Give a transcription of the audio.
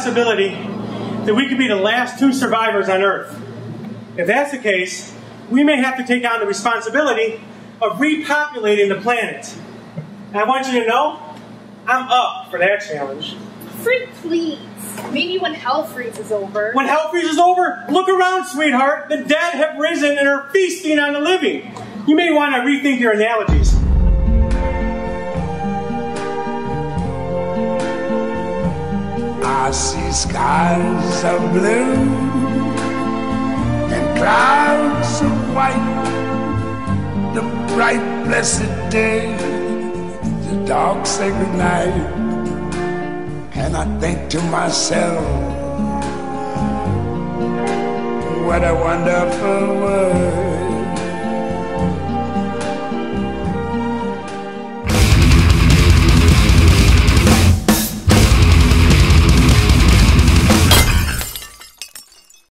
possibility that we could be the last 2 survivors on Earth. If that's the case, we may have to take on the responsibility of repopulating the planet. And I want you to know, I'm up for that challenge. Freak, please. Maybe when hell freezes over. When hell freezes over, look around, sweetheart. The dead have risen and are feasting on the living. You may want to rethink your analogies. I see skies of blue and clouds of white, the bright blessed day, the dark sacred night, and I think to myself, what a wonderful world.